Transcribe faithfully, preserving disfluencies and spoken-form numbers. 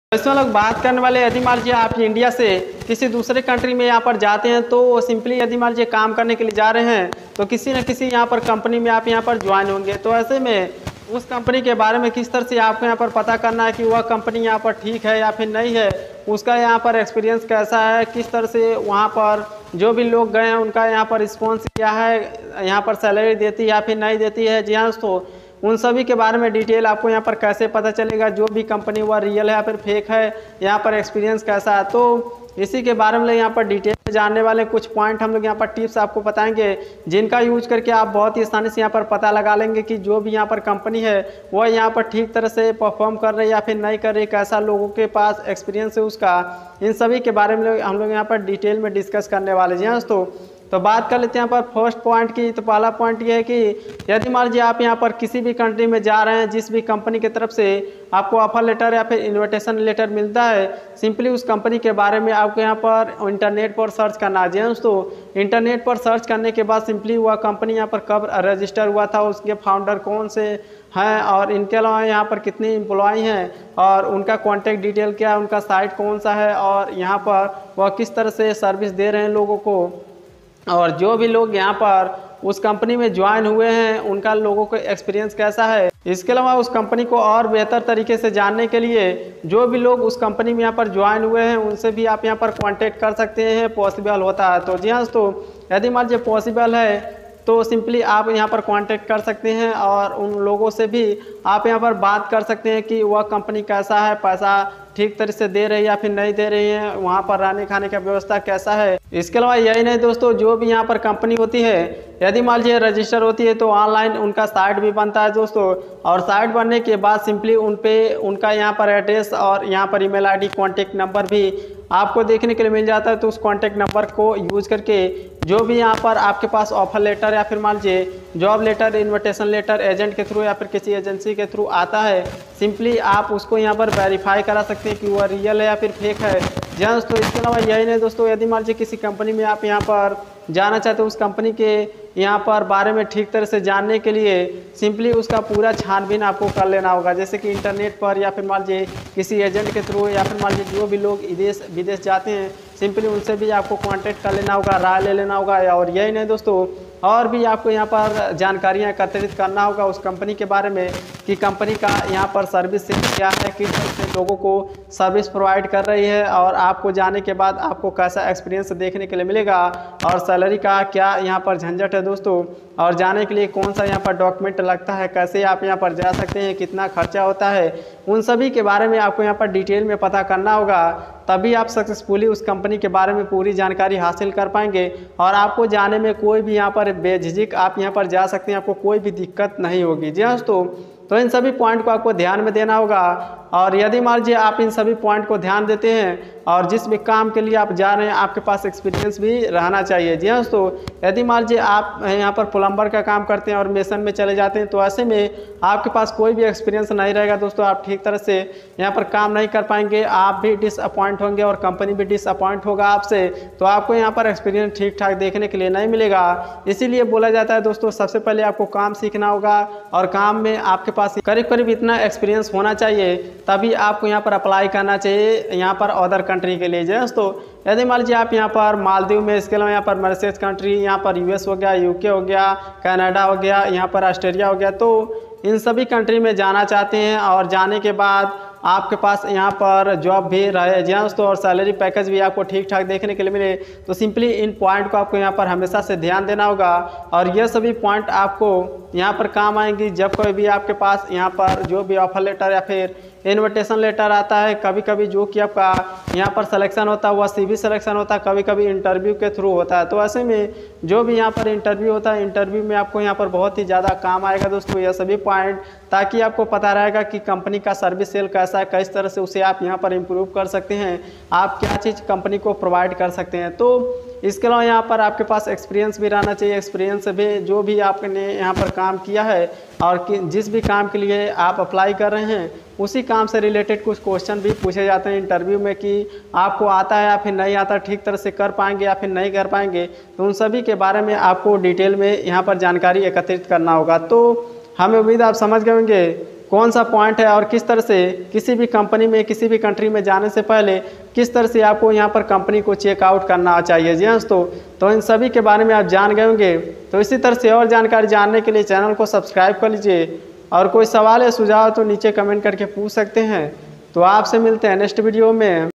इसमें लोग बात करने वाले, यदि मान लीजिए आप इंडिया से किसी दूसरे कंट्री में यहाँ पर जाते हैं तो सिंपली यदि मान लीजिए काम करने के लिए जा रहे हैं तो किसी न किसी यहाँ पर कंपनी में आप यहाँ पर ज्वाइन होंगे। तो ऐसे में उस कंपनी के बारे में किस तरह से आपको यहाँ पर पता करना है कि वह कंपनी यहाँ पर ठीक है या फिर नहीं है, उसका यहाँ पर एक्सपीरियंस कैसा है, किस तरह से वहाँ पर जो भी लोग गए हैं उनका यहाँ पर रिस्पॉन्स क्या है, यहाँ पर सैलरी देती है या फिर नहीं देती है। जी हाँ दोस्तों, उन सभी के बारे में डिटेल आपको यहाँ पर कैसे पता चलेगा, जो भी कंपनी वह रियल है या फिर फेक है, यहाँ पर एक्सपीरियंस कैसा है, तो इसी के बारे में यहाँ पर डिटेल में जानने वाले कुछ पॉइंट हम लोग यहाँ पर टिप्स आपको बताएंगे, जिनका यूज करके आप बहुत ही आसानी से यहाँ पर पता लगा लेंगे कि जो भी यहाँ पर कंपनी है वह यहाँ पर ठीक तरह से परफॉर्म कर रही है या फिर नहीं कर रही, कैसा लोगों के पास एक्सपीरियंस है उसका। इन सभी के बारे में हम लोग यहाँ पर डिटेल में डिस्कस करने वाले हैं दोस्तों। तो बात कर लेते हैं यहाँ पर फर्स्ट पॉइंट की। तो पहला पॉइंट ये है कि यदि मान लीजिए आप यहाँ पर किसी भी कंट्री में जा रहे हैं, जिस भी कंपनी की तरफ से आपको ऑफर लेटर या फिर इनविटेशन लेटर मिलता है, सिंपली उस कंपनी के बारे में आपको यहाँ पर इंटरनेट पर सर्च करना है। दोस्तों, इंटरनेट पर सर्च करने के बाद सिंपली वह कंपनी यहाँ पर कब रजिस्टर हुआ था, उसके फाउंडर कौन से हैं और इनके अलावा यहाँ पर कितने एम्प्लॉय हैं और उनका कॉन्टैक्ट डिटेल क्या है, उनका साइट कौन सा है और यहाँ पर वह किस तरह से सर्विस दे रहे हैं लोगों को, और जो भी लोग यहाँ पर उस कंपनी में ज्वाइन हुए हैं उनका लोगों का एक्सपीरियंस कैसा है। इसके अलावा उस कंपनी को और बेहतर तरीके से जानने के लिए जो भी लोग उस कंपनी में यहाँ पर ज्वाइन हुए हैं उनसे भी आप यहाँ पर कांटेक्ट कर सकते हैं, पॉसिबल होता है। तो जी हाँ दोस्तों, यदि मान लीजिए पॉसिबल है तो सिंपली आप यहाँ पर कांटेक्ट कर सकते हैं और उन लोगों से भी आप यहाँ पर बात कर सकते हैं कि वह कंपनी कैसा है, पैसा ठीक तरह से दे रही है या फिर नहीं दे रही है, वहाँ पर रहने खाने का व्यवस्था कैसा है। इसके अलावा यही नहीं दोस्तों, जो भी यहाँ पर कंपनी होती है यदि मान लीजिए रजिस्टर होती है तो ऑनलाइन उनका साइट भी बनता है दोस्तों, और साइट बनने के बाद सिंपली उन पे उनका यहाँ पर एड्रेस और यहाँ पर ईमेल आईडी कॉन्टेक्ट नंबर भी आपको देखने के लिए मिल जाता है। तो उस कॉन्टेक्ट नंबर को यूज करके जो भी यहाँ पर आपके पास ऑफर लेटर या फिर मान लीजिए job letter, invitation letter agent के थ्रू या फिर किसी एजेंसी के थ्रू आता है, सिंपली आप उसको यहाँ पर वेरीफाई करा सकते हैं कि वह रियल है या फिर फेक है। जी हाँ दोस्तों, इसके अलावा यही नहीं दोस्तों, यदि मान लीजिए किसी कंपनी में आप यहाँ पर जाना चाहते हो, उस कंपनी के यहाँ पर बारे में ठीक तरह से जानने के लिए सिंपली उसका पूरा छानबीन आपको कर लेना होगा, जैसे कि इंटरनेट पर या फिर मान लीजिए किसी एजेंट के थ्रू या फिर मान लीजिए जो भी लोग विदेश विदेश जाते हैं सिंपली उनसे भी आपको कांटेक्ट कर लेना होगा, राय ले लेना होगा। और यही नहीं दोस्तों, और भी आपको यहाँ पर जानकारियाँ एकत्रित करना होगा उस कंपनी के बारे में कि कंपनी का यहाँ पर सर्विस क्या है, किस तरह से लोगों को सर्विस प्रोवाइड कर रही है, और आपको जाने के बाद आपको कैसा एक्सपीरियंस देखने के लिए मिलेगा, और सैलरी का क्या यहाँ पर झंझट है दोस्तों, और जाने के लिए कौन सा यहाँ पर डॉक्यूमेंट लगता है, कैसे आप यहाँ पर जा सकते हैं, कितना खर्चा होता है, उन सभी के बारे में आपको यहाँ पर डिटेल में पता करना होगा। तभी आप सक्सेसफुली उस कंपनी के बारे में पूरी जानकारी हासिल कर पाएंगे और आपको जाने में कोई भी यहाँ पर बेझिझक आप यहाँ पर जा सकते हैं, आपको कोई भी दिक्कत नहीं होगी। जी हाँ दोस्तों, तो इन सभी पॉइंट को आपको ध्यान में देना होगा, और यदि मान लीजिए आप इन सभी पॉइंट को ध्यान देते हैं और जिस भी काम के लिए आप जा रहे हैं आपके पास एक्सपीरियंस भी रहना चाहिए। जी हाँ दोस्तों, यदि मान लीजिए आप यहाँ पर प्लम्बर का काम करते हैं और मेसन में चले जाते हैं तो ऐसे में आपके पास कोई भी एक्सपीरियंस नहीं रहेगा दोस्तों, आप ठीक तरह से यहाँ पर काम नहीं कर पाएंगे, आप भी डिसअपॉइंट होंगे और कंपनी भी डिसअपॉइंट होगा आपसे, तो आपको यहाँ पर एक्सपीरियंस ठीक ठाक देखने के लिए नहीं मिलेगा। इसीलिए बोला जाता है दोस्तों, सबसे पहले आपको काम सीखना होगा और काम में आपके पास करीब करीब इतना एक्सपीरियंस होना चाहिए, तभी आपको यहाँ पर अप्लाई करना चाहिए यहाँ पर अदर कंट्री के लिए। दोस्तों, यदि मान लीजिए आप यहाँ पर मालदीव में, इसके अलावा यहाँ पर मॉरिशस कंट्री, यहाँ पर यूएस हो गया, यूके हो गया, कनाडा हो गया, यहाँ पर ऑस्ट्रेलिया हो गया, तो इन सभी कंट्री में जाना चाहते हैं और जाने के बाद आपके पास यहाँ पर जॉब भी रहे, जी हाँ दोस्तों, और सैलरी पैकेज भी आपको ठीक ठाक देखने के लिए मिले, तो सिंपली इन पॉइंट को आपको यहाँ पर हमेशा से ध्यान देना होगा, और ये सभी पॉइंट आपको यहाँ पर काम आएंगी जब कोई भी आपके पास यहाँ पर जो भी ऑफर लेटर या फिर इनविटेशन लेटर आता है। कभी कभी जो कि आपका यहाँ पर सिलेक्शन होता है वह सीवी सिलेक्शन होता है, कभी कभी इंटरव्यू के थ्रू होता है। तो ऐसे में जो भी यहाँ पर इंटरव्यू होता है, इंटरव्यू में आपको यहाँ पर बहुत ही ज़्यादा काम आएगा दोस्तों यह सभी पॉइंट, ताकि आपको पता रहेगा कि कंपनी का सर्विस सेल कैसा है, किस तरह से उसे आप यहाँ पर इम्प्रूव कर सकते हैं, आप क्या चीज़ कंपनी को प्रोवाइड कर सकते हैं। तो इसके अलावा यहाँ पर आपके पास एक्सपीरियंस भी रहना चाहिए, एक्सपीरियंस भी जो भी आपने यहाँ पर काम किया है और जिस भी काम के लिए आप अप्लाई कर रहे हैं उसी काम से रिलेटेड कुछ क्वेश्चन भी पूछे जाते हैं इंटरव्यू में कि आपको आता है या फिर नहीं आता, ठीक तरह से कर पाएंगे या फिर नहीं कर पाएंगे, तो उन सभी के बारे में आपको डिटेल में यहाँ पर जानकारी एकत्रित करना होगा। तो हमें उम्मीद आप समझ गए होंगे कौन सा पॉइंट है और किस तरह से किसी भी कंपनी में किसी भी कंट्री में जाने से पहले किस तरह से आपको यहाँ पर कंपनी को चेकआउट करना चाहिए। जी दोस्तों, तो इन सभी के बारे में आप जान गए होंगे। तो इसी तरह से और जानकारी जानने के लिए चैनल को सब्सक्राइब कर लीजिए और कोई सवाल या सुझाव तो नीचे कमेंट करके पूछ सकते हैं। तो आपसे मिलते हैं नेक्स्ट वीडियो में।